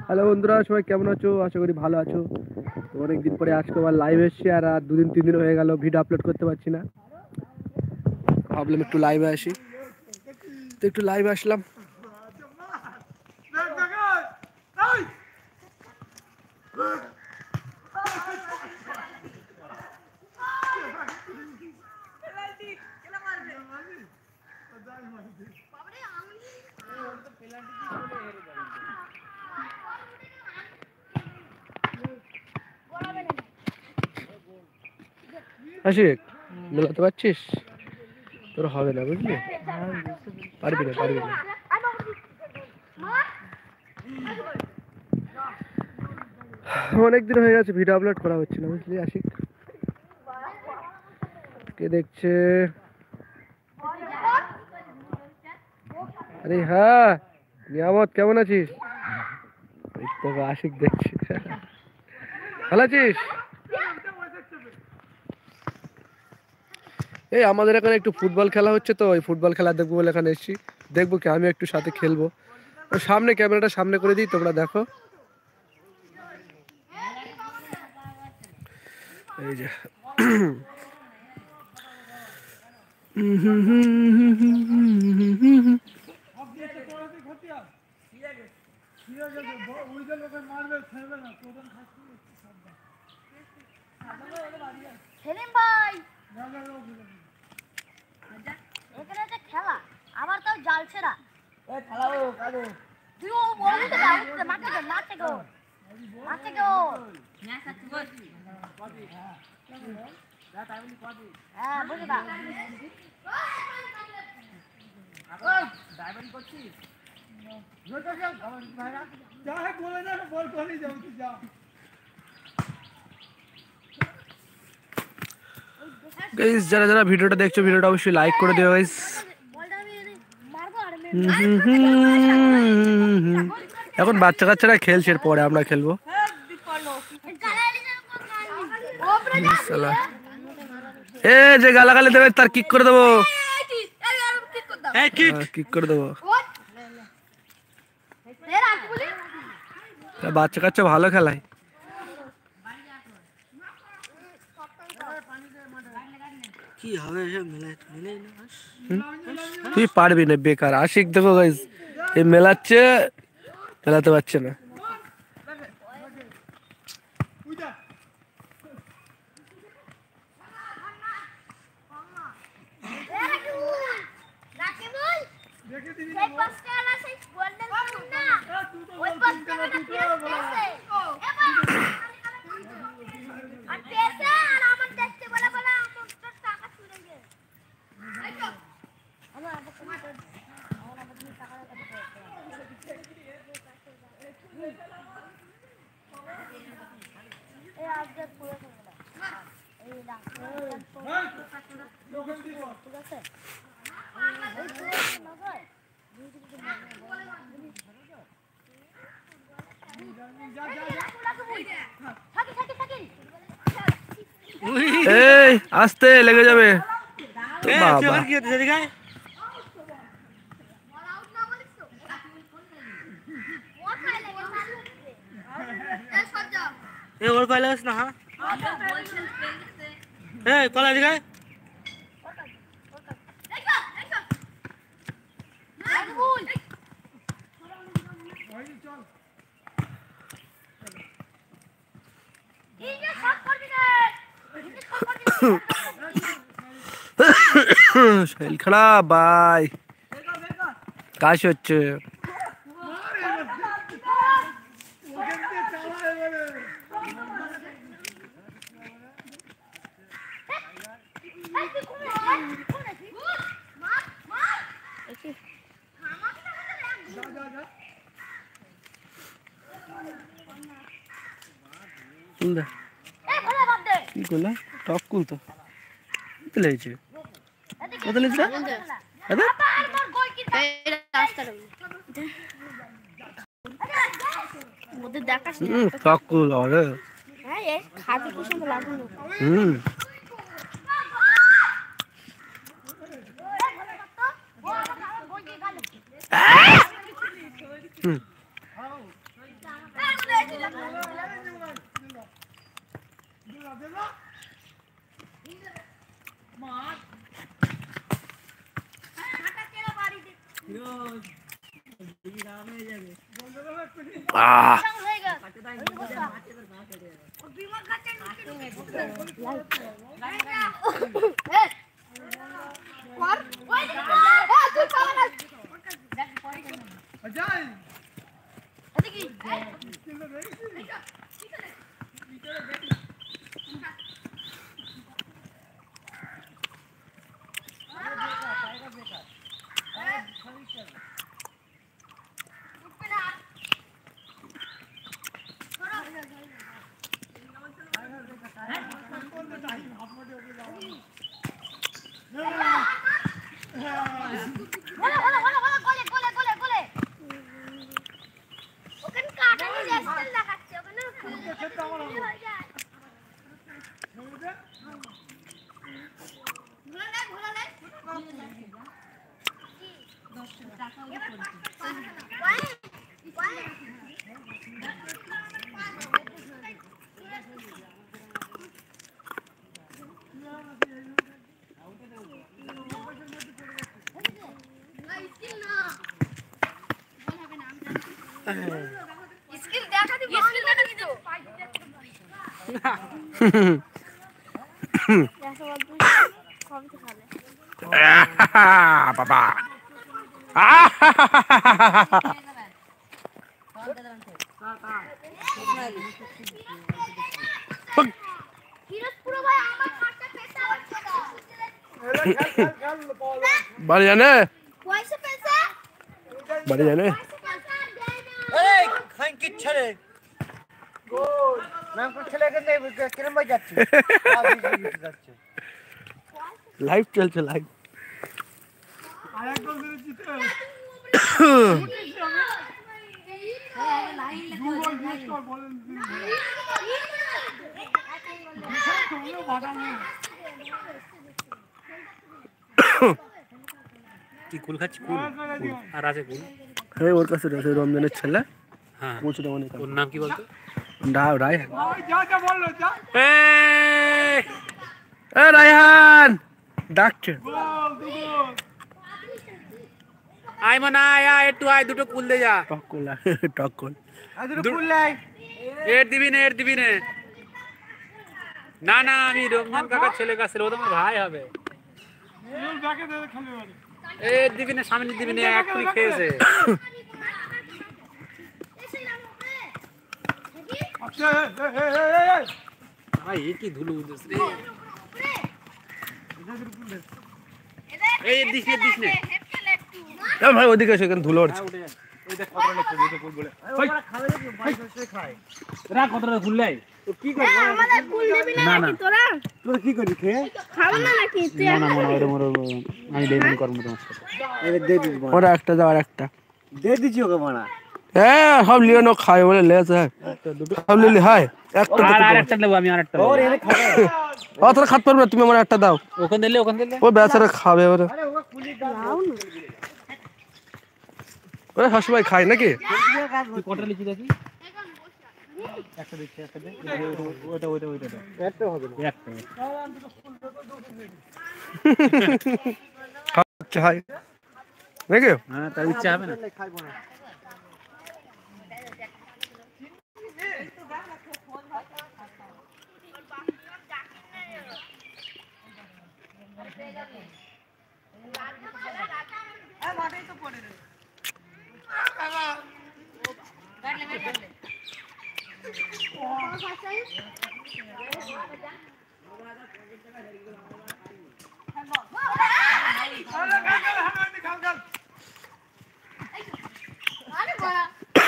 Hello বন্ধুরা, সবাই কেমন আছো? আশা করি ভালো আছো। তো অনেকদিন পরে আজকে আবার লাইভ এসেছি, আর 2 দিন 3 দিন হয়ে গেল ভিডিও আপলোড করতে পারছি না। ভাবলাম একটু লাইভে আসি, তো একটু লাইভে আসলাম। আশিক, মেলাতে পারছিস? তোর হবে না, বুঝলি? পারবি না, পারবি না। অনেকদিন হয়ে গেছে ভিডিও আপলোড করা হচ্ছে না, বুঝলি আশিক? কে দেখছে? আরে হ্যাঁ, নিয়ামত কেমন আছিস? আশিক দেখছি। ভালো আছিস? এই আমাদের এখানে একটু ফুটবল খেলা হচ্ছে, তো ওই ফুটবল খেলা দেখবো বলে এখানে এসেছি। দেখবো কি, আমি একটু সাথে খেলবো। ওই সামনে ক্যামেরাটা সামনে করে দিই, তোমরা দেখো। এই যে সেলিম ভাই, এখানে যে খেলা আমার তাও জাল ছেড়া তুই ও বলি তো মাঠে গো মাঠে গো মাঠে গো হ্যাঁ বুঝে না ড্রাইভারি করছিস যা বলে না বল করে যাও তুই যা গাইস, যারা যারা ভিডিওটা দেখছো, ভিডিওটা অবশ্যই লাইক করে দিও গাইস। এখন বাচ্চা কাচ্চারা খেলছে, পরে আমরা খেলবো। এ যে গালাগালি দেবে তার কিক করে দেবো, কিক করে দেবো। বাচ্চা কাচ্চা ভালো খেলায়। কি হবে তুই পারবি না, বেকার। আশিক দেখো গাইস, এই মেলাচ্ছে, মেলাতে পারছে না। এই আস্তে লেগে যাবে বাবা। ওর কয় লাগাস না? হ্যাঁ কলা দিকে শরীর খারাপ ভাই, কাশ হচ্ছে। কি করলা? টক কুল তো লেগেছে, কত লেগেছে? টক কুল আরে খাবি কি সময় লাগবে আহ হয়ে গেল বিমা কাটে কর ওই তুই পালা না অজয় এদিকে স্কিল দেখা দিবি স্কিল দেখা দিবি বাবা পুরো ভাই আমার মারটা পেছা হচ্ছে না বাড়ি জানে পয়সা পেছা বাড়ি জানে এই খাঙ্কি ছেলে গোল নাম কোন ছেলে কে নেই কিরম ভাই যাচ্ছে যাচ্ছে লাইভ চলছে লাইভ আরেক গোল দিয়ে জিতে দু গোল মিস কর বলেন তুমিও ভাগানো কি কুল খাচ্ছি কুল আর আছে কুল এই ওর কাছে রয়েছে রমজানের ছেলে হ্যাঁ পৌঁছতে অনেক ওর নাম কি বলতো রায় ওই যা যা বললো যা এ রায়হান ডাকছে গোল দু গোল আয় মনা আয় একটু আয় দুটো কুল দে যা টক কল আজ দুটো ফুল লাই এর দিবি নে না না আমি রমজান কাকার ছেলে কাছে ও তোমার ভাই হবে গোল ব্যাকে দে খেলে বলে এর দিবি নে সামনে দিবি নে এক্ষুনি খেয়েছে আচ্ছা ভাই এ কি ধুলো উদেছ রে এই দিস নে এ ভাই ওদিকে এসে এখানে ধুলো উঠছে ওই দেখ কতটা লেখছে দুটো ফুল বলে ওই খাবে না ভাই সে খায় রা কতটা কুল লাই তো কি করব আমাদের কুল দিবি না নাকি তোরা তোর কি করবি খেয়ে খাবো না নাকি তুই না মনে হয় মোর আমি বেইমান করব তোমার সাথে এরে দে দিস ওরা একটা দাও আর একটা দে দিছি ওকে মানা হ্যাঁ সব লিও নো খায় বলে লেছে সব লিলি হাই একটা আর একটা দেব আমি আর একটা ওর এনে খাবে ও তোরা খাতে পারবে না, তুমি আমার একটা দাও ওখান দিলে ও বেচারা খাবে ওরে আরে ওকে কুলি দাও ওরে সবসময় খায় নাকি তুই কটা লিচি দেখি একটা দিচ্ছি একটা দে ওইটা একটা হবে না একটা খাচ্ছে হয় নাকি হ্যাঁ তার ইচ্ছা হবে না খাইবো না আরে বড়া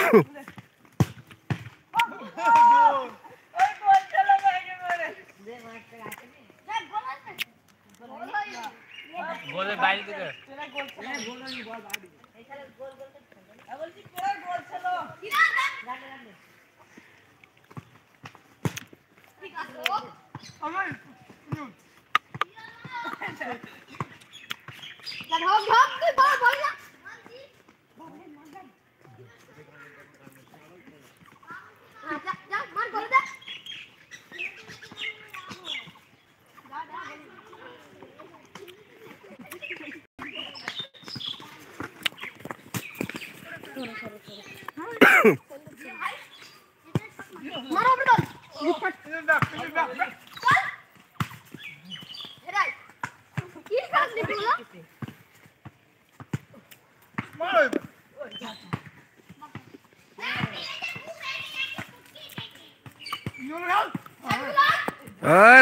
বলে বাইরে থেকে আমার ধপ ধপ তুই বল না যা যা মার করে দে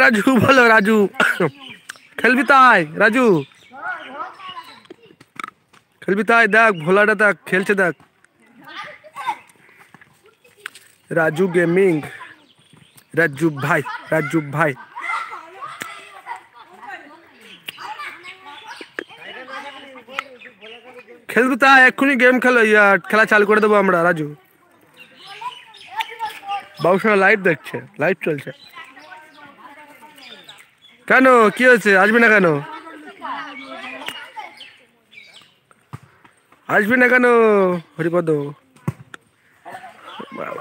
রাজু বলো রাজু খেলবি তাই রাজু খেলবি তাই দেখ ভোলাটা দেখ খেলছে দেখ রাজু গেমিং রাজু ভাই খেলবি তাই এক্ষুনি গেম খেলো খেলা চালু করে দেবো আমরা রাজু বাবুসোনা লাইভ দেখছে লাইভ চলছে কেন কি হয়েছে আসবি না কেন হরিপদ বাবা।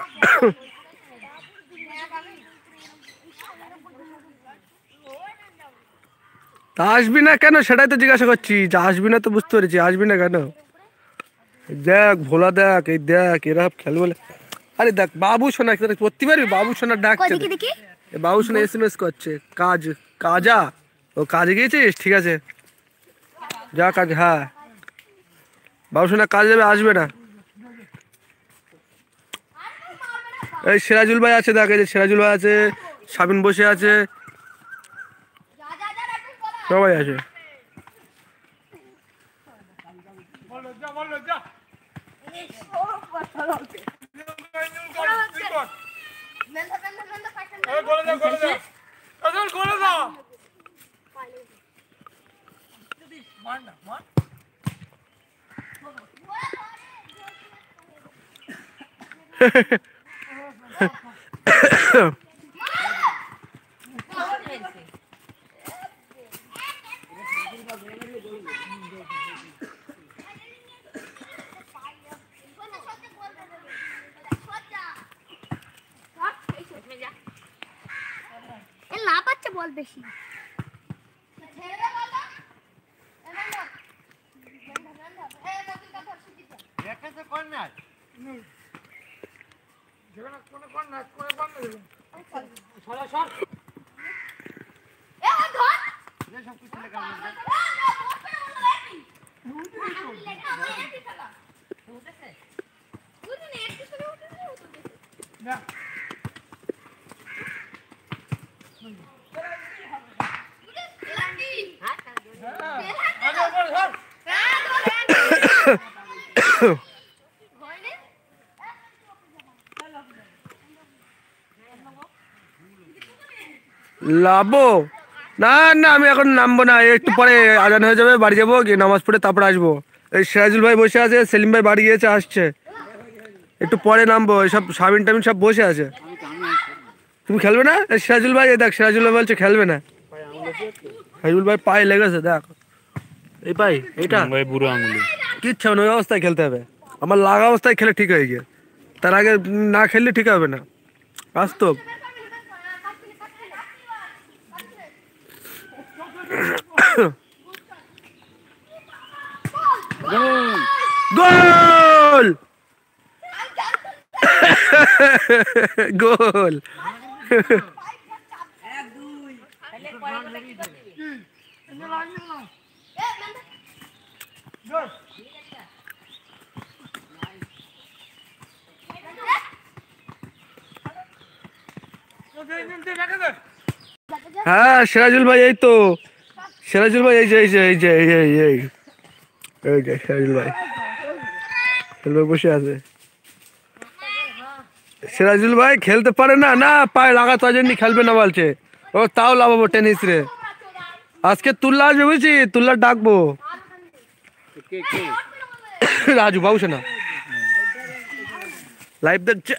তা আসবি না কেন সেটাই তো জিজ্ঞাসা করছি যে আসবি না তো বুঝতে পেরেছি আসবি না কেন দেখ ভোলা দেখ এই দেখ এরা খেল বলে আরে দেখ বাবু সোনা করতে পারবি বাবু সোনা ডাকছে বাবু সোনা SMS করছে কাজা ও কাজে গিয়েছিস ঠিক আছে যা কাজ হ্যাঁ বাবু সোনা কাজ যাবে আসবে না এই সিরাজুল ভাই আছে দেখ এই যে সিরাজুল ভাই আছে সাবিন বসে আছে সবাই আছে লাভ আছে বল বেশি লাভো না না আমি এখন নামবো না একটু পরে আজান হয়ে যাবে বাড়ি যাবো গিয়ে নামাজ পড়ে তারপরে আসবো এই সিরাজুল ভাই বসে আছে সেলিম ভাই বাড়ি গিয়েছে আসছে একটু পরে নামবো এইসব সাবিন টাবিন সব বসে আছে তুমি খেলবে না এই সিরাজুল ভাই দেখ সিরাজুল ভাই বলছে খেলবে না সিরাজুল ভাই পায়ে লেগেছে দেখ এই পাই এইটা বুড়ো আঙুলি কিচ্ছু না ওই অবস্থায় খেলতে হবে আমার লাগা অবস্থায় খেলে ঠিক হয়ে গিয়ে তার আগে না খেললে ঠিক হবে না বাস্তব গোল গোল হ্যাঁ সিরাজুল ভাই এই তো সিরাজুল ভাই এই যে সিরাজুল ভাই বসে আছে সিরাজুল ভাই খেলতে পারে না না পায়ে লাগা তার জন্য খেলবে না বলছে ও তাও লাভাবো টেনিস রে আজকে তুল্লা আসবে বুঝছি তুল্লা ডাকবো রাজু বাবু না লাইভ দেখছে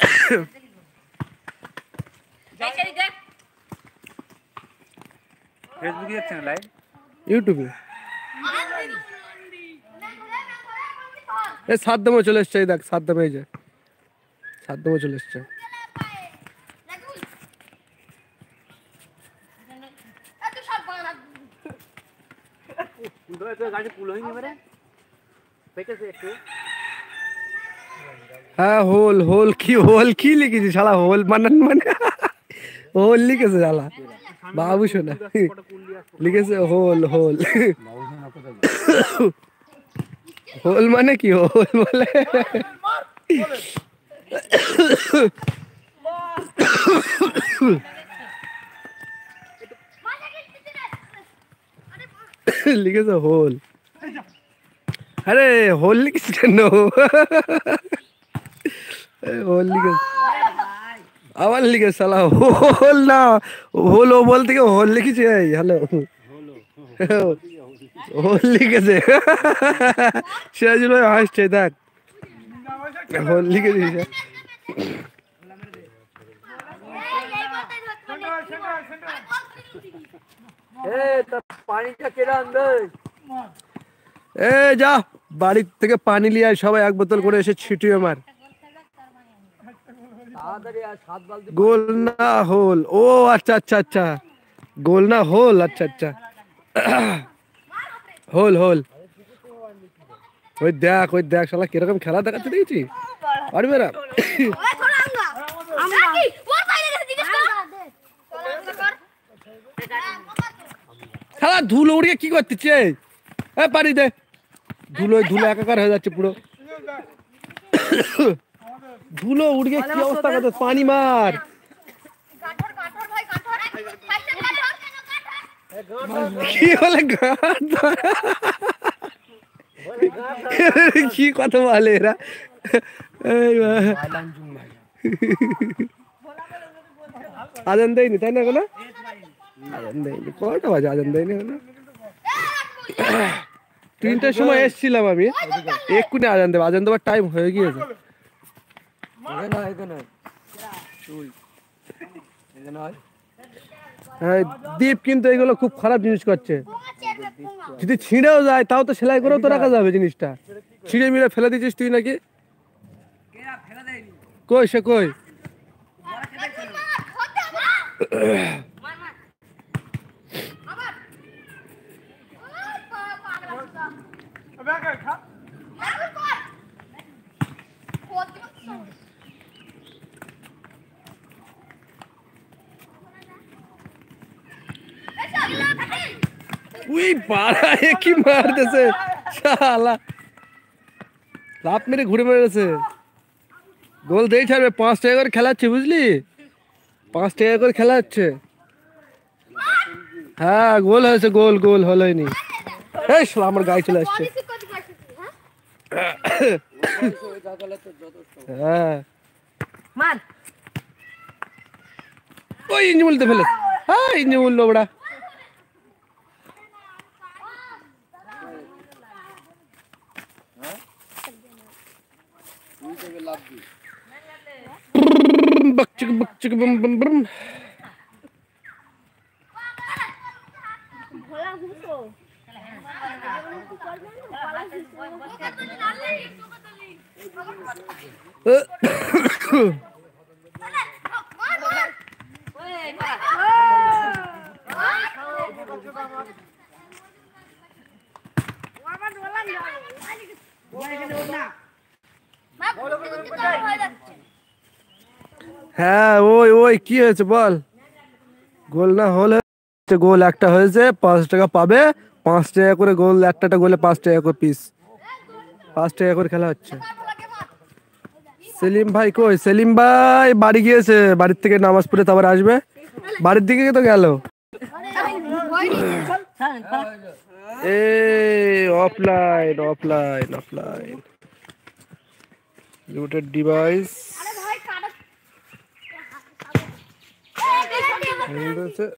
ফেসবুকে দেখছেন লাইভ ইউটিউবে এই সাদ্দামও চলে এসছে এই দেখ সাদ্দাম এই যে সাদ্দামও চলে এসছে হ্যাঁ হোল কি লিখেছি শালা হোল বানান মানে হোল লিখেছে শালা বাবু শোনা লিখেছে হোল হোল মানে কি হোল বলে লিখেছে হোল। আরে হোল লিখিস কেন? হোল লিখেছে আবার লিখে সালা হোল না হোল, ও বল থেকে হোল লিখেছে। এই হ্যালো হোল লিখেছে, সিরাজুল ভাই হাসছে দেখ, হোল লিখে দিয়েছে। পানিটা কেটে আনবে। এ যা বাড়ি থেকে পানি নিয়ে আয়, সবাই এক বোতল করে এসে ছিটিয়ে মার। গোল না হোল? ও আচ্ছা আচ্ছা আচ্ছা, গোল না হোল, আচ্ছা আচ্ছা হোল হোল। ওই দেখ শালা কিরকম খেলা দেখাচ্ছে দেখেছি, পারবে না। শালা ধুলো উড়িয়ে কি করতেছে? পারি দে, ধুলো ধুলো একাকার হয়ে যাচ্ছে পুরো, ধুলো উড়িয়ে কি অবস্থা করতে। পানি মার, কি বলে কি কথা বলে এরা? আজান দেয়নি তাই না এখনো? আজান দেয়নি, কটা বাজে আজান দেয়নি এখনো? 3টার সময় এসছিলাম আমি, এক্ষুনি আজান দেবো, আজান দেওয়ার টাইম হয়ে গিয়েছে। হ্যাঁ দীপ কিন্তু এগুলো খুব খারাপ জিনিস করছে, যদি ছিঁড়েও যায় তাও তো সেলাই করেও তো রাখা যাবে জিনিসটা। ছিঁড়ে মিড়ে ফেলে দিচ্ছিস তুই নাকি? কই সে কই? উই বাড়া, এ কি মারতেছে শালা, লাফ মেরে ঘুরে মেরেছে। গোল দেই ছাড়বে, 5 টাকা করে খেলা হচ্ছে বুঝলি, 5 টাকা করে খেলা হচ্ছে। হ্যাঁ গোল হয়েছে, গোল গোল হলোইনি। এই শালা আমার গায়ে চলে আসছে। হ্যাঁ ওই ইঞ্জি বলতে ফেলে, হ্যাঁ ইঞ্জি বললো ওরা। बकचक बकचक बम बम बम। হ্যাঁ ওই ওই কি হয়েছে বল? গোল না হলে গোল একটা হয়েছে, 5 টাকা পাবে, 5 টাকা করে গোল, একটা গোলে 5 টাকা করে পিস, 5 টাকা করে খেলা হচ্ছে। সেলিম ভাই কই? সেলিম ভাই বাড়ি গিয়েছে, বাড়ির থেকে নামাজ পড়ে তারপর আসবে, বাড়ির দিকে তো গেল। এই offline offline offline looted device.